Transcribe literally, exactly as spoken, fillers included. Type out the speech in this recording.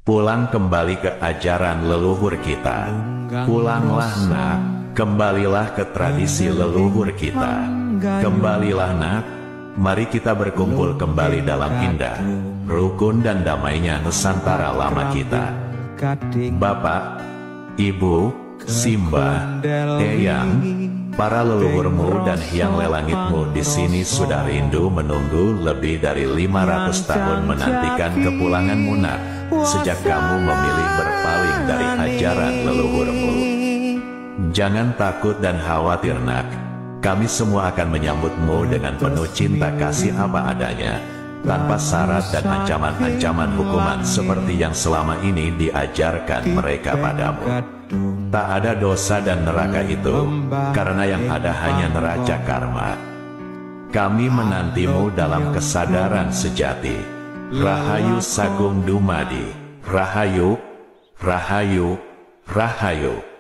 pulang kembali ke ajaran leluhur kita. Pulanglah nak, kembalilah ke tradisi leluhur kita. Kembalilah nak, mari kita berkumpul kembali dalam indah, rukun dan damainya Nusantara lama kita. Bapak, Ibu, Simbah, Eyang, para leluhurmu dan hyang lelangitmu di sini sudah rindu menunggu lebih dari lima ratus tahun menantikan kepulanganmu nak, sejak kamu memilih berpaling dari ajaran leluhurmu. Jangan takut dan khawatir nak, kami semua akan menyambutmu dengan penuh cinta kasih apa adanya, tanpa syarat dan ancaman-ancaman hukuman seperti yang selama ini diajarkan mereka padamu. Tak ada dosa dan neraka itu, karena yang ada hanya neraca karma. Kami menantimu dalam kesadaran sejati. Rahayu Sagung Dumadi, Rahayu, Rahayu, Rahayu.